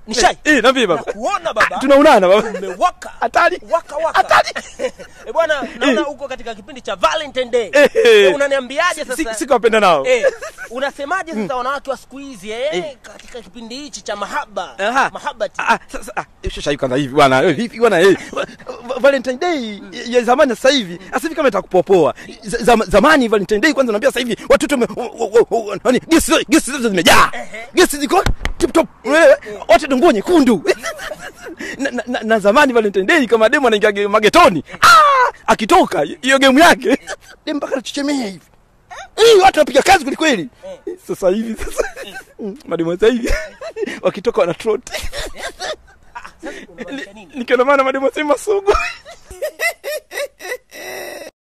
Nishai. Niambie baba. Kuona baba. Tunaonana baba. Umewaka. Hatari. Waka. Hatari. Bwana, naona uko katika kipindi cha Valentine Day. Unaniambiaje sasa? Sikupenda nao. Unasemaje sasa wanawake wa siku hizi katika kipindi hichi cha mahaba? Mahabati. Sasa shosha kwanza hivi bwana. Hivi bwana Valentine Day ya zamani sasa hivi. Sasa hivi kama itakupopoa. Zamani Valentine Day kwanza naambia sasa hivi watoto yani gesi zimejaa. Gesi ziko tip top. Wote nguo nyekundu. Na zamani Valentine Day kama demo anaingia magetoni. Akitoka hiyo game yake demo mpaka anachechemea hivi. Watu wapiga kazi kweli kweli. Sasa hivi mademo sasa hivi wakitoka wana trot. Nikiona maana mademo sema sugu.